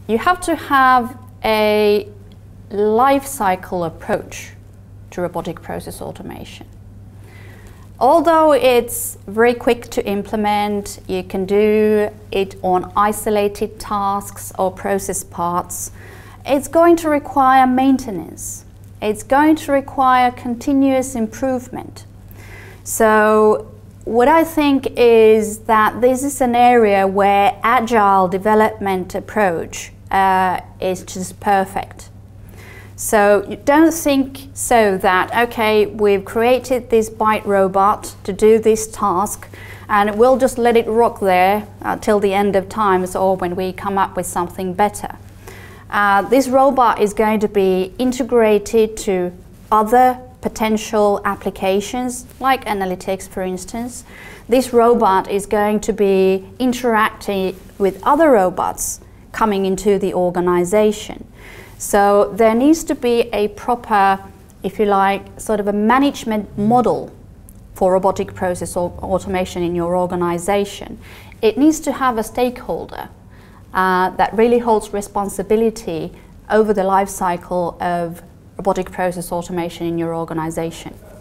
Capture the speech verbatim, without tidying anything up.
you have to have a life cycle approach to robotic process automation. Although it's very quick to implement, you can do it on isolated tasks or process parts, it's going to require maintenance. It's going to require continuous improvement. So what I think is that this is an area where agile development approach uh, is just perfect. So you don't think so that, okay, we've created this bite robot to do this task and we'll just let it rock there uh, till the end of times or when we come up with something better. Uh, this robot is going to be integrated to other potential applications, like analytics, for instance. This robot is going to be interacting with other robots coming into the organization. So there needs to be a proper, if you like, sort of a management model for robotic process automation in your organization. It needs to have a stakeholder uh, that really holds responsibility over the life cycle of robotic process automation in your organization.